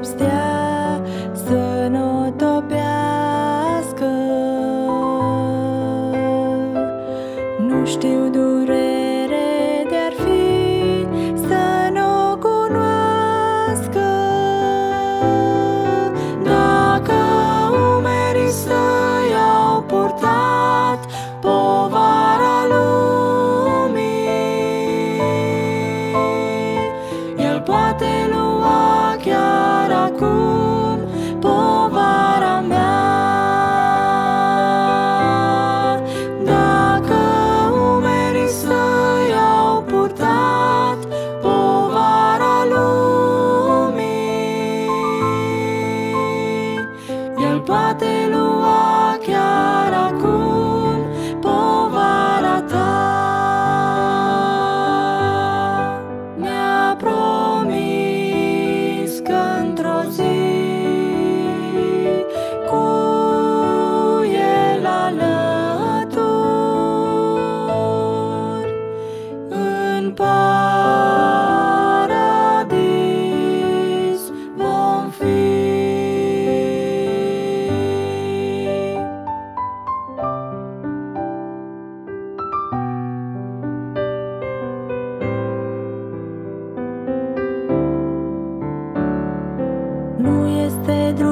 sub stea să nu topească. Nu știu durere de-ar fi să nu cunoască. Dacă umerii săi au purtat povara lumii, El poate lua chiar acum povara mea. Dacă umerii săi au purtat povara lumii, El poate lua chiar acum povara ta. Mi-a promis că într-o zi cu El alături în paradis vom fi. Nu este drum